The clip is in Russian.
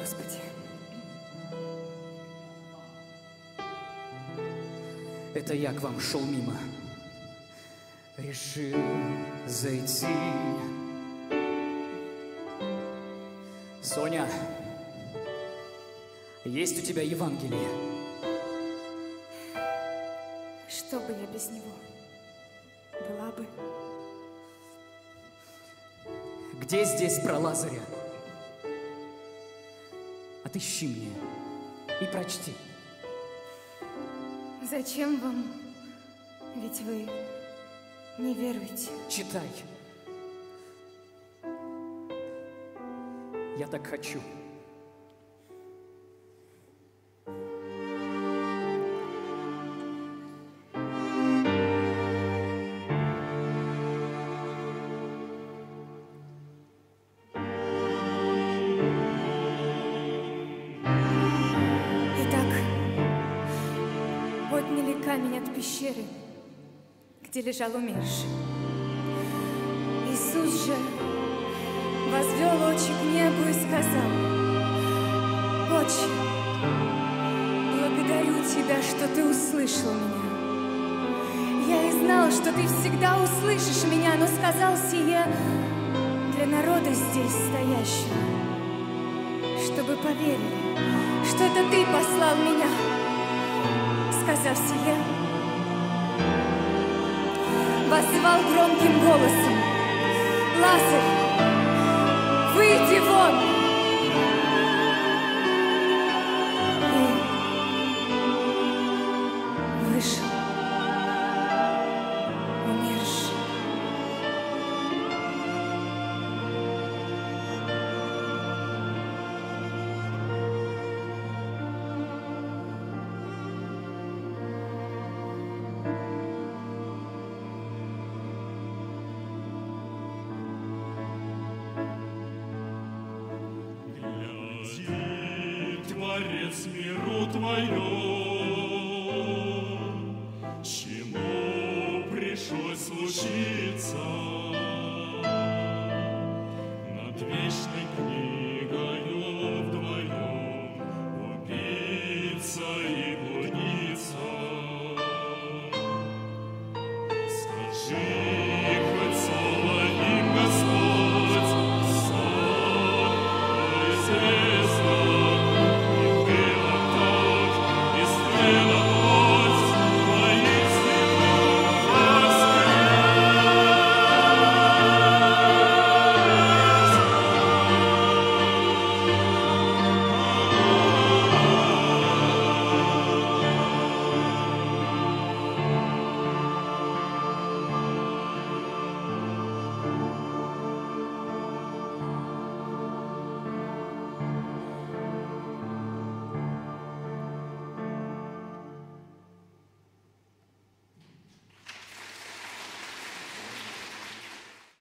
Господи. Это я к вам шел мимо. Решил зайти. Соня, есть у тебя Евангелие? Что бы я без него была бы? Где здесь про Лазаря? Отыщи мне и прочти. Зачем вам? Ведь вы не веруете. Читай. Я так хочу. Камень от пещеры, где лежал умерший. Иисус же возвел очи к небу и сказал: «Отче, благодарю Тебя, что Ты услышал меня. Я и знал, что Ты всегда услышишь меня, но сказал сие для народа здесь стоящего, чтобы поверили, что это Ты послал меня». Сказав сие, воззвал громким голосом: «Лазарь, выйди вон!» И вышел умерший. Творец миру Твоем, чему пришлось случиться?